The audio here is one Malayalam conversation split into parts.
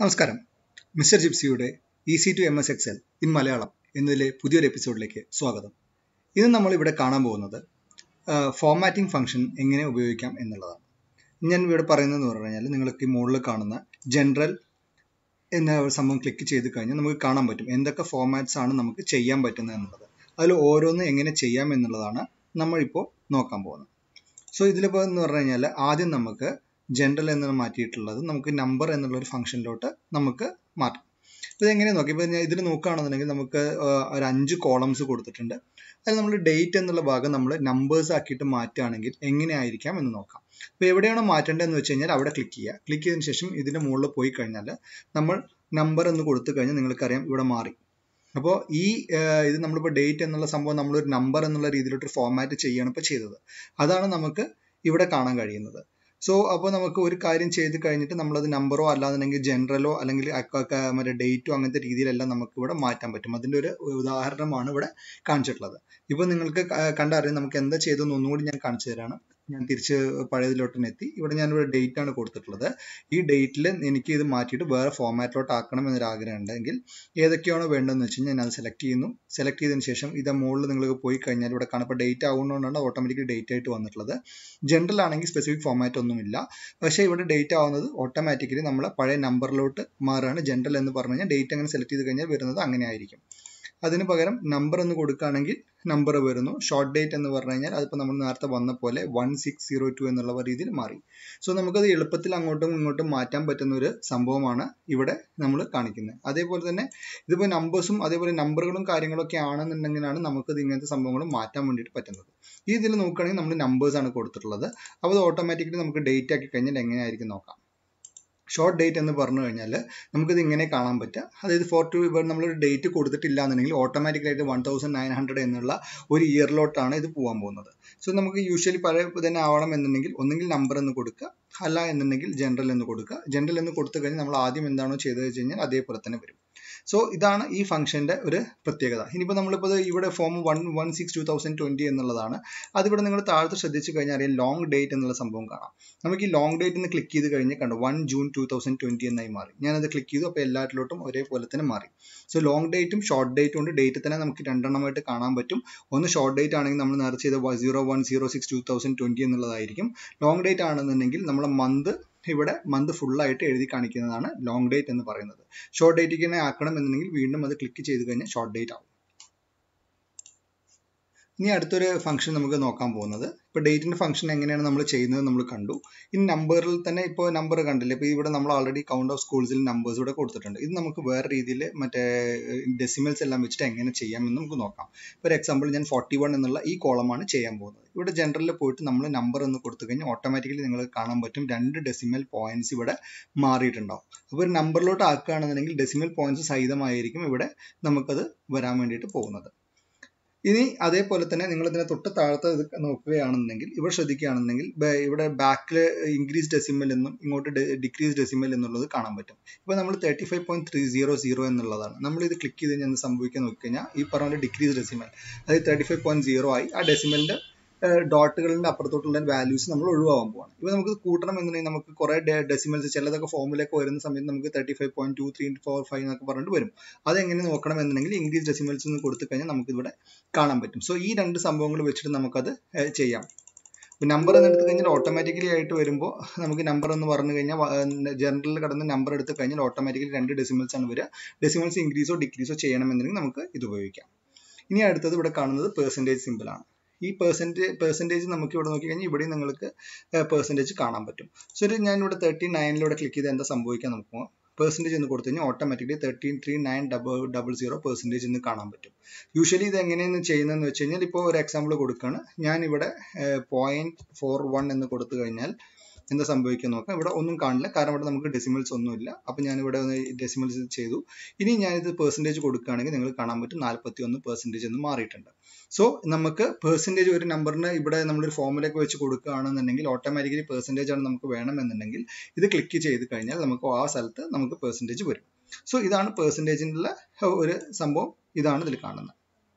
നമസ്കാരം. മിസ്റ്റർ ജിപ്സിയുടെ easy to M S Excel in Malayalam എന്നതിലെ പുതിയൊരു എപ്പിസോഡിലേക്ക് സ്വാഗതം. ഇന്ന് നമ്മൾ ഇവിടെ കാണാൻ പോകുന്നത് ഫോർമാറ്റിംഗ് ഫംഗ്ഷൻ എങ്ങനെ ഉപയോഗിക്കാം എന്നുള്ളതാണ്. ഞാൻ ഇവിടെ പറയുന്നതെന്ന് പറഞ്ഞു കഴിഞ്ഞാൽ നിങ്ങൾക്ക് ഈ മുകളിൽ കാണുന്ന ജനറൽ എന്ന സംഭവം ക്ലിക്ക് ചെയ്ത് കഴിഞ്ഞാൽ നമുക്ക് കാണാൻ പറ്റും എന്തൊക്കെ ഫോർമാറ്റ്സ് ആണ് നമുക്ക് ചെയ്യാൻ പറ്റുന്നത് എന്നുള്ളത്. അതിൽ ഓരോന്ന് എങ്ങനെ ചെയ്യാം എന്നുള്ളതാണ് നമ്മളിപ്പോൾ നോക്കാൻ പോകുന്നത്. സോ ഇതിലിപ്പോൾ എന്ന് പറഞ്ഞു കഴിഞ്ഞാൽ ആദ്യം നമുക്ക് ജനറൽ എന്ന് മാറ്റിയിട്ടുള്ളത് നമുക്ക് നമ്പർ എന്നുള്ള ഒരു ഫംഗ്ഷനിലോട്ട് നമുക്ക് മാറ്റാം. അപ്പോൾ ഇതെങ്ങനെ നോക്കി, ഇപ്പോൾ ഞാൻ ഇതിൽ നോക്കുകയാണെന്നുണ്ടെങ്കിൽ നമുക്ക് ഒരു 5 കോളംസ് കൊടുത്തിട്ടുണ്ട്. അതിൽ നമ്മൾ ഡേറ്റ് എന്നുള്ള ഭാഗം നമ്മൾ നമ്പേഴ്സ് ആക്കിയിട്ട് മാറ്റുകയാണെങ്കിൽ എങ്ങനെയായിരിക്കാം എന്ന് നോക്കാം. അപ്പോൾ എവിടെയാണോ മാറ്റേണ്ടതെന്ന് വെച്ച് കഴിഞ്ഞാൽ അവിടെ ക്ലിക്ക് ചെയ്യുക. ക്ലിക്ക് ചെയ്തതിന് ശേഷം ഇതിൻ്റെ മുകളിൽ പോയി കഴിഞ്ഞാൽ നമ്മൾ നമ്പർ എന്ന് കൊടുത്തു കഴിഞ്ഞാൽ നിങ്ങൾക്കറിയാം ഇവിടെ മാറി. അപ്പോൾ ഇത് നമ്മളിപ്പോൾ ഡേറ്റ് എന്നുള്ള സംഭവം നമ്മളൊരു നമ്പർ എന്നുള്ള രീതിയിലോട്ട് ഫോർമാറ്റ് ചെയ്യുകയാണ് ഇപ്പോൾ ചെയ്തത്. അതാണ് നമുക്ക് ഇവിടെ കാണാൻ കഴിയുന്നത്. സോ അപ്പോൾ നമുക്ക് ഒരു കാര്യം ചെയ്ത് കഴിഞ്ഞിട്ട് നമ്മളത് നമ്പറോ അല്ലാന്നുണ്ടെങ്കിൽ ജനറലോ അല്ലെങ്കിൽ മറ്റേ ഡേറ്റോ അങ്ങനത്തെ രീതിയിലെല്ലാം നമുക്ക് ഇവിടെ മാറ്റാൻ പറ്റും. അതിൻ്റെ ഒരു ഉദാഹരണമാണ് ഇവിടെ കാണിച്ചിട്ടുള്ളത്. ഇപ്പോൾ നിങ്ങൾക്ക് കണ്ടറിയാം നമുക്ക് എന്താ ചെയ്തതെന്ന് ഒന്നുകൂടി ഞാൻ കാണിച്ചു തരാണ്. ഞാൻ തിരിച്ച് പഴയതിലോട്ട് എത്തി. ഇവിടെ ഞാനിവിടെ ഡേറ്റ് ആണ് കൊടുത്തിട്ടുള്ളത്. ഈ ഡേറ്റിൽ എനിക്ക് ഇത് മാറ്റിയിട്ട് വേറെ ഫോർമാറ്റിലോട്ട് ആക്കണം എന്നൊരാഗ്രഹം ഉണ്ടെങ്കിൽ ഏതൊക്കെയാണോ വേണ്ടതെന്ന് വെച്ച് കഴിഞ്ഞാൽ ഞാൻ അത് സെലക്ട് ചെയ്യുന്നു. സെലക്ട് ചെയ്തതിന് ശേഷം ഇത് മുകളിൽ നിങ്ങൾക്ക് പോയി കഴിഞ്ഞാൽ ഇവിടെ കാണുമ്പോൾ ഡേറ്റ് ആവുന്നതുകൊണ്ടാണ് ഓട്ടോമാറ്റിക്കലി ഡേറ്റ് ആയിട്ട് വന്നിട്ടുള്ളത്. ജനറൽ ആണെങ്കിൽ സ്പെസിഫിക് ഫോർമാറ്റ് ഒന്നുമില്ല. പക്ഷേ ഇവിടെ ഡേറ്റ് ആവുന്നത് ഓട്ടോമാറ്റിക്കലി നമ്മൾ പഴയ നമ്പറിലോട്ട് മാറുകയാണ്. ജനറൽ എന്ന് പറഞ്ഞു കഴിഞ്ഞാൽ ഡേറ്റ് അങ്ങനെ സെലക്ട് ചെയ്ത് കഴിഞ്ഞാൽ വരുന്നത് അങ്ങനെ ആയിരിക്കും. അതിന് പകരം നമ്പർ എന്ന് കൊടുക്കുകയാണെങ്കിൽ നമ്പർ വരുന്നു. ഷോർട്ട് ഡേറ്റ് എന്ന് പറഞ്ഞു കഴിഞ്ഞാൽ അതിപ്പോൾ നമ്മൾ നേരത്തെ വന്ന പോലെ 1602 എന്നുള്ള രീതിയിൽ മാറി. സോ നമുക്കത് എളുപ്പത്തിൽ അങ്ങോട്ടും ഇങ്ങോട്ടും മാറ്റാൻ പറ്റുന്ന ഒരു സംഭവമാണ് ഇവിടെ നമ്മൾ കാണിക്കുന്നത്. അതേപോലെ തന്നെ ഇതിപ്പോൾ നമ്പേഴ്സും അതേപോലെ നമ്പറുകളും കാര്യങ്ങളൊക്കെ ആണെന്നുണ്ടെങ്കിലാണ് നമുക്കത് ഇങ്ങനത്തെ സംഭവങ്ങൾ മാറ്റാൻ വേണ്ടിയിട്ട് പറ്റുന്നത്. ഈ ഇതിൽ നോക്കുകയാണെങ്കിൽ നമ്മൾ നമ്പേഴ്സാണ് കൊടുത്തിട്ടുള്ളത്. അപ്പോൾ അത് ഓട്ടോമാറ്റിക്കലി നമുക്ക് ഡേറ്റ് ആക്കി കഴിഞ്ഞാൽ എങ്ങനെയായിരിക്കും നോക്കാം. ഷോർട്ട് ഡേറ്റ് എന്ന് പറഞ്ഞു കഴിഞ്ഞാൽ നമുക്കിത് ഇങ്ങനെ കാണാൻ പറ്റുക. അതായത് ഇവിടെ നമ്മളൊരു ഡേറ്റ് കൊടുത്തിട്ടില്ല എന്നുണ്ടെങ്കിൽ ഓട്ടോമാറ്റിക്കലായിട്ട് 1900 എന്നുള്ള ഒരു ഇയറിലോട്ടാണ് ഇത് പോകാൻ പോകുന്നത്. സോ നമുക്ക് യൂഷ്വലി പഴയ തന്നെ ആവണം എന്നുണ്ടെങ്കിൽ ഒന്നെങ്കിൽ നമ്പർ എന്ന് കൊടുക്കുക, അല്ല എന്നുണ്ടെങ്കിൽ ജനറൽ എന്ന് കൊടുക്കുക. ജനറൽ എന്ന് കൊടുത്തു കഴിഞ്ഞാൽ നമ്മൾ ആദ്യം എന്താണോ ചെയ്തത് വെച്ച് കഴിഞ്ഞാൽ അതേപോലെ തന്നെ വരും. സോ ഇതാണ് ഈ ഫംഗ്ഷൻ്റെ ഒരു പ്രത്യേകത. ഇനിയിപ്പോൾ നമ്മളിപ്പോൾ ഇവിടെ ഫോം 1/16/2020 എന്നുള്ളതാണ്. അതിവിടെ നിങ്ങൾ താഴത്ത് ശ്രദ്ധിച്ചു കഴിഞ്ഞാൽ അറിയാം ലോങ് ഡേറ്റ് എന്നുള്ള സംഭവം കാണാം. നമുക്ക് ഈ ലോങ് ഡേറ്റ് എന്ന് ക്ലിക്ക് ചെയ്ത് കഴിഞ്ഞാൽ കണ്ടു 1 ജൂൺ 2020 എന്നായി മാറി. ഞാനത് ക്ലിക്ക് ചെയ്തു. അപ്പോൾ എല്ലാറ്റിലോട്ടും ഒരേപോലെ തന്നെ മാറി. സോ ലോങ് ഡേറ്റും ഷോർട്ട് ഡേറ്റും ഉണ്ട്. ഡേറ്റ് തന്നെ നമുക്ക് രണ്ടെണ്ണമായിട്ട് കാണാൻ പറ്റും. ഒന്ന് ഷോർട്ട് ഡേറ്റ് ആണെങ്കിൽ നമ്മൾ നേരത്തെ ചെയ്ത 01/06/2020 എന്നുള്ളതായിരിക്കും. ലോങ് ഡേറ്റ് ആണെന്നുണ്ടെങ്കിൽ നമ്മളെ ഇവിടെ മന്ത് ഫുള്ളായിട്ട് എഴുതി കാണിക്കുന്നതാണ് ലോങ് ഡേറ്റ് എന്ന് പറയുന്നത്. ഷോർട്ട് ഡേറ്റിലേക്ക് തന്നെ ആക്കണം എന്നുണ്ടെങ്കിൽ വീണ്ടും അത് ക്ലിക്ക് ചെയ്ത് കഴിഞ്ഞാൽ ഷോർട്ട് ഡേറ്റ് ആവും. ഇനി അടുത്തൊരു ഫംഗ്ഷൻ നമുക്ക് നോക്കാൻ പോകുന്നത് ഇപ്പോൾ ഡേറ്റിൻ്റെ ഫംഗ്ഷൻ എങ്ങനെയാണ് നമ്മൾ ചെയ്യുന്നത് നമ്മൾ കണ്ടു. ഇനി നമ്പറിൽ തന്നെ ഇപ്പോൾ നമ്പർ കണ്ടില്ലേ, ഇപ്പോൾ ഇവിടെ നമ്മൾ ഓൾറെഡി കൗണ്ട് ഓഫ് സ്കൂൾസിൽ നമ്പേഴ്സ് ഇവിടെ കൊടുത്തിട്ടുണ്ട്. ഇത് നമുക്ക് വേറെ രീതിയിൽ മറ്റേ ഡെസിമൽസ് എല്ലാം വെച്ചിട്ട് എങ്ങനെ ചെയ്യാമെന്ന് നമുക്ക് നോക്കാം. ഫോർ എക്സാമ്പിൾ ഞാൻ 41 എന്നുള്ള ഈ കോളമാണ് ചെയ്യാൻ പോകുന്നത്. ഇവിടെ ജനറലിൽ പോയിട്ട് നമ്മൾ നമ്പർ എന്ന് കൊടുത്തു കഴിഞ്ഞാൽ ഓട്ടോമാറ്റിക്കലി നിങ്ങൾക്ക് കാണാൻ പറ്റും 2 ഡെസിമൽ പോയിന്റ്സ് ഇവിടെ മാറിയിട്ടുണ്ടാവും. അപ്പോൾ ഒരു നമ്പറിലോട്ട് ആക്കുകയാണെന്നുണ്ടെങ്കിൽ ഡെസിമൽ പോയിന്റ്സ് സഹിതമായിരിക്കും ഇവിടെ നമുക്കത് വരാൻ വേണ്ടിയിട്ട് പോകുന്നത്. ഇനി അതേപോലെ തന്നെ നിങ്ങൾ ഇതിനെ തൊട്ട് താഴത്തെ ഇത് നോക്കുകയാണെന്നുണ്ടെങ്കിൽ ഇവിടെ ശ്രദ്ധിക്കുകയാണെന്നുണ്ടെങ്കിൽ ഇവിടെ ബാക്കിൽ ഇൻക്രീസ് ഡെസിമൽ എന്നും ഇങ്ങോട്ട് ഡിക്രീസ് ഡെസിമൽ എന്നുള്ളത് കാണാൻ പറ്റും. ഇപ്പോൾ നമ്മൾ 35.300 എന്നുള്ളതാണ്. നമ്മൾ ഇത് ക്ലിക്ക് ചെയ്ത് കഴിഞ്ഞാൽ എന്ത് സംഭവിക്കാൻ നോക്കി കഴിഞ്ഞാൽ ഈ പറഞ്ഞ ഡിക്രീസ് ഡെസിമൽ അതായത് 35.0 ആയി. ആ ഡെസിമലിൻ്റെ ഡോട്ടുകളിൻ്റെ അപ്പുറത്തോട്ടുള്ള വാല്യൂസ് നമ്മൾ ഒഴിവാകാൻ പോവാണ്. ഇപ്പോൾ നമുക്ക് കൂട്ടണം എന്നുണ്ടെങ്കിൽ നമുക്ക് കുറേ ഡെസിമൽസ് ചിലതൊക്കെ ഫോമിലേക്ക് വരുന്ന സമയത്ത് നമുക്ക് 35.2345 എന്നൊക്കെ പറഞ്ഞിട്ട് വരും. അതെങ്ങനെ നോക്കണം എന്നുണ്ടെങ്കിൽ ഇംഗ്ലീഷ് ഡെസിമൽസ് എന്ന് കൊടുത്തു കഴിഞ്ഞാൽ നമുക്കിവിടെ കാണാൻ പറ്റും. സോ ഈ രണ്ട് സംഭവങ്ങൾ വെച്ചിട്ട് നമുക്കത് ചെയ്യാം. നമ്പർ എന്ന് എടുത്തു കഴിഞ്ഞാൽ ഓട്ടോമാറ്റിക്കലി ആയിട്ട് വരുമ്പോൾ നമുക്ക് നമ്പർ എന്ന് പറഞ്ഞു കഴിഞ്ഞാൽ ജനറലിൽ കിടന്ന് നമ്പർ എടുത്തു കഴിഞ്ഞാൽ ഓട്ടോമാറ്റിക്കലി 2 ഡെസിമൽസ് ആണ് വരിക. ഡെസിമൽസ് ഇൻക്രീസോ ഡിക്രീസോ ചെയ്യണമെന്നുണ്ടെങ്കിൽ നമുക്ക് ഇത് ഉപയോഗിക്കാം. ഇനി അടുത്തത് ഇവിടെ കാണുന്നത് പെർസെൻറ്റേജ് സിമ്പിളാണ്. ഈ പെർസെൻറ്റേജ് നമുക്ക് ഇവിടെ നോക്കി കഴിഞ്ഞാൽ ഇവിടെയും നിങ്ങൾക്ക് പെർസെൻറ്റേജ് കാണാൻ പറ്റും. സോ ഞാൻ ഇവിടെ 39 ക്ലിക്ക് ചെയ്ത് എന്താ സംഭവിക്കാൻ നമുക്ക് പെർസെൻറ്റേജ് എന്ന് കൊടുത്തു കഴിഞ്ഞാൽ ഓട്ടോമാറ്റിക്കലി 133900% എന്ന് കാണാൻ പറ്റും. യൂഷ്വലി ഇത് എങ്ങനെയാണ് ചെയ്യുന്നതെന്ന് വെച്ച് കഴിഞ്ഞാൽ ഇപ്പോൾ ഒരു എക്സാമ്പിൾ കൊടുക്കുകയാണ്. ഞാനിവിടെ 0.41 എന്ന് കൊടുത്തു കഴിഞ്ഞാൽ എന്താ സംഭവിക്കാൻ നോക്കാം. ഇവിടെ ഒന്നും കാണില്ല, കാരണം ഇവിടെ നമുക്ക് ഡെസിമൽസ് ഒന്നുമില്ല. അപ്പോൾ ഞാനിവിടെ ഡെസിമൽസ് ചെയ്തു. ഇനി ഞാനിത് പെർസെൻറ്റേജ് കൊടുക്കുകയാണെങ്കിൽ നിങ്ങൾ കാണാൻ പറ്റും 41% എന്ന് മാറിയിട്ടുണ്ട്. സോ നമുക്ക് പെർസെൻറ്റേജ് ഒരു നമ്പറിന് ഇവിടെ നമ്മളൊരു ഫോമിലേക്ക് വെച്ച് കൊടുക്കുകയാണെന്നുണ്ടെങ്കിൽ ഓട്ടോമാറ്റിക്കലി പെർസെൻറ്റേജ് ആണ് നമുക്ക് വേണമെന്നുണ്ടെങ്കിൽ ഇത് ക്ലിക്ക് ചെയ്ത് കഴിഞ്ഞാൽ നമുക്ക് ആ സ്ഥലത്ത് നമുക്ക് പെർസെൻറ്റേജ് വരും. സോ ഇതാണ് പെർസെൻറ്റേജിനുള്ള ഒരു സംഭവം. ഇതാണ് ഇതിൽ കാണുന്നത്.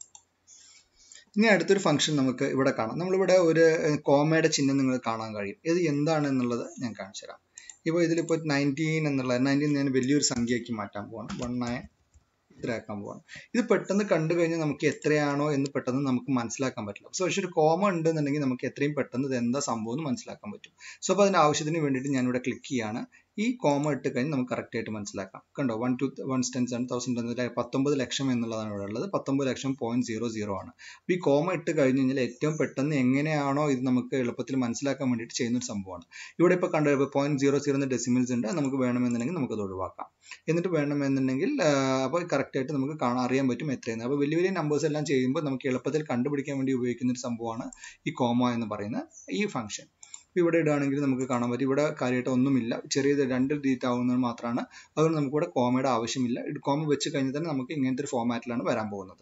ഇനി അടുത്തൊരു ഫംഗ്ഷൻ നമുക്ക് ഇവിടെ കാണാം. നമ്മളിവിടെ ഒരു കോമയുടെ ചിഹ്നം നിങ്ങൾ കാണാൻ കഴിയും. ഇത് എന്താണെന്നുള്ളത് ഞാൻ കാണിച്ചു തരാം. ഇപ്പോൾ ഇതിലിപ്പോൾ 19 എന്നുള്ള 19 ഞാൻ വലിയൊരു സംഖ്യയാക്കി മാറ്റാൻ പോവാണ്. 19 ഇത്രയാക്കാൻ പോവാണ്. ഇത് പെട്ടെന്ന് കണ്ടു കഴിഞ്ഞാൽ നമുക്ക് എത്രയാണോ എന്ന് പെട്ടെന്ന് നമുക്ക് മനസ്സിലാക്കാൻ പറ്റില്ല. സോ പക്ഷേ ഒരു കോമ ഉണ്ടെന്നുണ്ടെങ്കിൽ നമുക്ക് എത്രയും പെട്ടെന്ന് ഇത് എന്താ സംഭവം എന്ന് മനസ്സിലാക്കാൻ പറ്റും. സോ അപ്പോൾ അതിൻ്റെ ആവശ്യത്തിന് വേണ്ടിയിട്ട് ഞാനിവിടെ ക്ലിക്ക് ചെയ്യാണ്. ഈ കോമ ഇട്ട് കഴിഞ്ഞ് നമുക്ക് കറക്റ്റ് ആയിട്ട് മനസ്സിലാക്കാം. കണ്ടോ 1 to 1 10 1000 19 ലക്ഷം എന്നുള്ളതാണ് ഇവിടെ ഉള്ളത്. 19 ലക്ഷം 0.00 ആണ്. അപ്പോൾ ഈ കോമ ഇട്ട് കഴിഞ്ഞ് കഴിഞ്ഞാൽ ഏറ്റവും പെട്ടെന്ന് എങ്ങനെയാണോ ഇത് നമുക്ക് എളുപ്പത്തിൽ മനസ്സിലാക്കാൻ വേണ്ടിയിട്ട് ചെയ്യുന്ന ഒരു സംഭവമാണ്. ഇവിടെ ഇപ്പോൾ കണ്ടോ 0.00 ഡെസിമൽസ് ഉണ്ട്. നമുക്ക് വേണമെന്നുണ്ടെങ്കിൽ നമുക്കത് ഒഴിവാക്കാം. എന്നിട്ട് വേണമെന്നുണ്ടെങ്കിൽ അപ്പോൾ കറക്റ്റ് ആയിട്ട് നമുക്ക് അറിയാൻ പറ്റും എത്രയാണ്. അപ്പോൾ വലിയ വലിയ നമ്പേഴ്സ് എല്ലാം ചെയ്യുമ്പോൾ നമുക്ക് എളുപ്പത്തിൽ കണ്ടുപിടിക്കാൻ വേണ്ടി ഉപയോഗിക്കുന്ന ഒരു സംഭവമാണ് ഈ കോമ എന്ന് പറയുന്ന ഈ ഫംഗ്ഷൻ. ഇവിടെ ഇടുകയാണെങ്കിൽ നമുക്ക് കാണാൻ പറ്റും ഇവിടെ കാര്യമായിട്ട് ഒന്നുമില്ല, ചെറിയത് 2 ഡിജിറ്റ് ആവുന്നത് മാത്രമാണ്. അതുകൊണ്ട് നമുക്കിവിടെ കോമയുടെ ആവശ്യമില്ല. കോമ വെച്ച് കഴിഞ്ഞാൽ തന്നെ നമുക്ക് ഇങ്ങനത്തെ ഒരു ഫോമാറ്റിലാണ് വരാൻ പോകുന്നത്.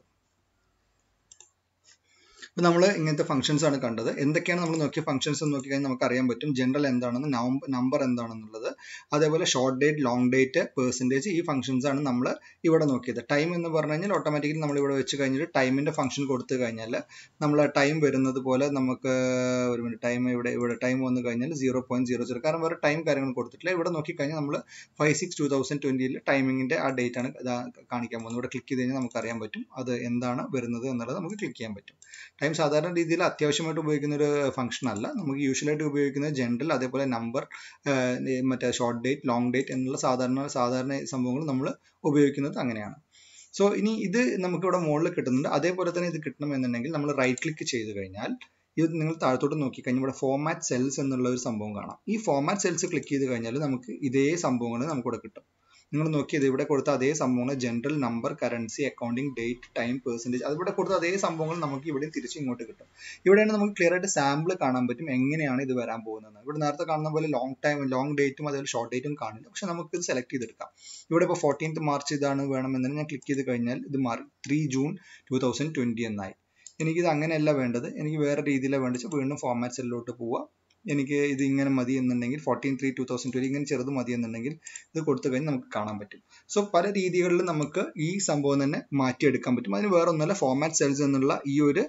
അപ്പോൾ നമ്മൾ ഇങ്ങനത്തെ ഫംഗ്ഷൻസ് ആണ് കണ്ടത്. എന്തൊക്കെയാണ് നമ്മൾ നോക്കിയ ഫംഗ്ഷൻസ് എന്ന് നോക്കിക്കഴിഞ്ഞാൽ നമുക്ക് അറിയാൻ പറ്റും ജനറൽ എന്താണെന്ന്, നമ്പർ എന്താണെന്നുള്ളത്, അതേപോലെ short date, long date, percentage, ഈ ഫംഗ്ഷൻസ് ആണ് നമ്മൾ ഇവിടെ നോക്കിയത്. ടൈം എന്ന് പറഞ്ഞു കഴിഞ്ഞാൽ ഓട്ടോമാറ്റിക്കലി നമ്മൾ ഇവിടെ വെച്ച് കഴിഞ്ഞിട്ട് ടൈമിൻ്റെ ഫംഗ്ഷൻ കൊടുത്തു കഴിഞ്ഞാൽ നമ്മൾ ടൈം വരുന്നത് പോലെ നമുക്ക് ഒരു മിനിറ്റ് ടൈം ഇവിടെ ടൈം വന്നു കഴിഞ്ഞാൽ 0.00, കാരണം വേറെ ടൈം കാര്യങ്ങൾ കൊടുത്തിട്ടില്ല. ഇവിടെ നോക്കിക്കഴിഞ്ഞാൽ നമ്മൾ 5/6/2020 ടൈമിങ്ങിൻ്റെ ആ ഡേറ്റ് ആണ് കാണിക്കാൻ പോകുന്നത്. ഇവിടെ ക്ലിക്ക് ചെയ്ത് കഴിഞ്ഞാൽ നമുക്ക് അറിയാൻ പറ്റും അത് എന്താണ് വരുന്നത് എന്നുള്ളത് നമുക്ക് ക്ലിക്ക് ചെയ്യാൻ പറ്റും. ടൈം സാധാരണ രീതിയിൽ അത്യാവശ്യമായിട്ട് ഉപയോഗിക്കുന്ന ഒരു ഫംഗ്ഷൻ അല്ല. നമുക്ക് യൂഷ്വലായിട്ട് ഉപയോഗിക്കുന്നത് ജനറൽ, അതേപോലെ നമ്പർ, മറ്റേ ഷോർട്ട് ഡേറ്റ്, ലോങ് ഡേറ്റ് എന്നുള്ള സാധാരണ സംഭവങ്ങൾ നമ്മൾ ഉപയോഗിക്കുന്നത് അങ്ങനെയാണ്. സോ ഇനി ഇത് നമുക്കിവിടെ മുകളിൽ കിട്ടുന്നുണ്ട്. അതേപോലെ തന്നെ ഇത് കിട്ടണമെന്നുണ്ടെങ്കിൽ നമ്മൾ റൈറ്റ് ക്ലിക്ക് ചെയ്ത് കഴിഞ്ഞാൽ ഇത് നിങ്ങൾ താഴത്തോട്ട് നോക്കിക്കഴിഞ്ഞാൽ ഇവിടെ ഫോമാറ്റ് സെൽസ് എന്നുള്ള ഒരു സംഭവം കാണാം. ഈ ഫോമാറ്റ് സെൽസ് ക്ലിക്ക് ചെയ്ത് കഴിഞ്ഞാൽ നമുക്ക് ഇതേ സംഭവങ്ങൾ നമുക്കിവിടെ കിട്ടും. നിങ്ങൾ നോക്കിയത് ഇവിടെ കൊടുത്ത അതേ സംഭവങ്ങൾ general, number, currency, accounting, date, time, percentage, അതിവിടെ കൊടുത്ത അതേ സംഭവങ്ങൾ നമുക്ക് ഇവിടെ തിരിച്ച് ഇങ്ങോട്ട് കിട്ടും. ഇവിടെയാണ് നമുക്ക് ക്ലിയർ ആയിട്ട് സാമ്പിൾ കാണാൻ പറ്റും എങ്ങനെയാണ് ഇത് വരാൻ പോകുന്നത്. ഇവിടെ നേരത്തെ കാണുന്ന പോലെ ലോങ് ഡേറ്റും അതേപോലെ ഷോർട്ട് ഡേറ്റും കാണില്ല. പക്ഷെ നമുക്ക് ഇത് സെലക്ട് ചെയ്തെടുക്കാം. ഇവിടെ ഇപ്പോൾ 14th March ഇതാണ് വേണമെന്നുണ്ടെങ്കിൽ ഞാൻ ക്ലിക്ക് ചെയ്ത് കഴിഞ്ഞാൽ ഇത് മാറി 3 June 2020 എന്നായി. എനിക്കിത് അങ്ങനെയല്ല വേണ്ടത്, എനിക്ക് വേറെ രീതിയിലാണ് വേണ്ടത്. വീണ്ടും ഫോമാറ്റ് സെല്ലിലോട്ട് പോവുക. എനിക്ക് ഇത് ഇങ്ങനെ മതി എന്നുണ്ടെങ്കിൽ 14/3/2020 ഇങ്ങനെ ചെറുത് മതി എന്നുണ്ടെങ്കിൽ ഇത് കൊടുത്തു കഴിഞ്ഞാൽ നമുക്ക് കാണാൻ പറ്റും. സോ പല രീതികളിൽ നമുക്ക് ഈ സംഭവം തന്നെ മാറ്റിയെടുക്കാൻ പറ്റും. അതിന് വേറെ ഒന്നുമല്ല, ഫോമാറ്റ് സെൽസ് എന്നുള്ള ഈ ഒരു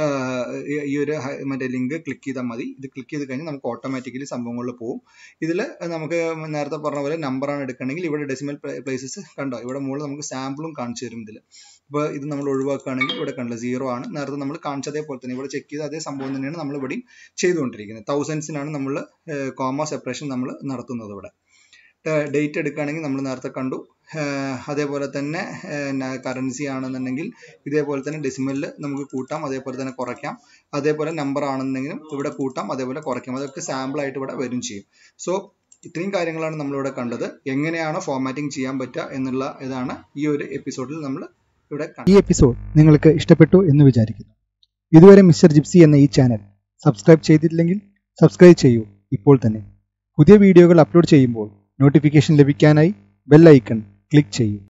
മറ്റേ ലിങ്ക് ക്ലിക്ക് ചെയ്താൽ മതി. ഇത് ക്ലിക്ക് ചെയ്ത് കഴിഞ്ഞാൽ നമുക്ക് ഓട്ടോമാറ്റിക്കലി സംഭവങ്ങളിൽ പോകും. ഇതിൽ നമുക്ക് നേരത്തെ പറഞ്ഞ പോലെ നമ്പറാണ് എടുക്കണമെങ്കിൽ ഇവിടെ ഡെസിമൽ പ്ലേസസ് കണ്ടോ, ഇവിടെ മുകളിൽ നമുക്ക് സാമ്പിളും കാണിച്ചു തരും ഇതിൽ. ഇപ്പോൾ ഇത് നമ്മൾ ഒഴിവാക്കുകയാണെങ്കിൽ ഇവിടെ കണ്ടില്ല 0 ആണ്. നേരത്തെ നമ്മൾ കാണിച്ചതേപോലെ തന്നെ ഇവിടെ ചെക്ക് ചെയ്ത് അതേ സംഭവം തന്നെയാണ് നമ്മൾ ഇവിടെയും ചെയ്തുകൊണ്ടിരിക്കുന്നത്. തൗസൻഡ്സിനാണ് നമ്മൾ കോമ സെപ്പറേഷൻ നമ്മൾ നടത്തുന്നത്. ഇവിടെ ഡേറ്റ് എടുക്കുകയാണെങ്കിൽ നമ്മൾ നേരത്തെ കണ്ടു. അതേപോലെ തന്നെ കറൻസി ആണെന്നുണ്ടെങ്കിൽ ഇതേപോലെ തന്നെ ഡെസിമലിൽ നമുക്ക് കൂട്ടാം, അതേപോലെ തന്നെ കുറയ്ക്കാം. അതേപോലെ നമ്പർ ആണെന്നുണ്ടെങ്കിലും ഇവിടെ കൂട്ടാം, അതേപോലെ കുറയ്ക്കാം. അതൊക്കെ സാമ്പിളായിട്ട് ഇവിടെ വരും ചെയ്യും. സോ ഇത്രയും കാര്യങ്ങളാണ് നമ്മളിവിടെ കണ്ടത്. എങ്ങനെയാണ് ഫോമാറ്റിംഗ് ചെയ്യാൻ പറ്റുക എന്നുള്ള ഇതാണ് ഈ ഒരു എപ്പിസോഡിൽ നമ്മൾ ഇവിടെ കണ്ടത്. ഈ എപ്പിസോഡ് നിങ്ങൾക്ക് ഇഷ്ടപ്പെട്ടു എന്ന് വിചാരിക്കുന്നു. ഇതുവരെ മിസ്റ്റർ ജിപ്സി എന്ന ഈ ചാനൽ സബ്സ്ക്രൈബ് ചെയ്തിട്ടില്ലെങ്കിൽ സബ്സ്ക്രൈബ് ചെയ്യൂ ഇപ്പോൾ തന്നെ. പുതിയ വീഡിയോകൾ അപ്ലോഡ് ചെയ്യുമ്പോൾ നോട്ടിഫിക്കേഷൻ ലഭിക്കാനായി ബെൽ ഐക്കൺ ക്ലിക്ക് ചെയ്യൂ.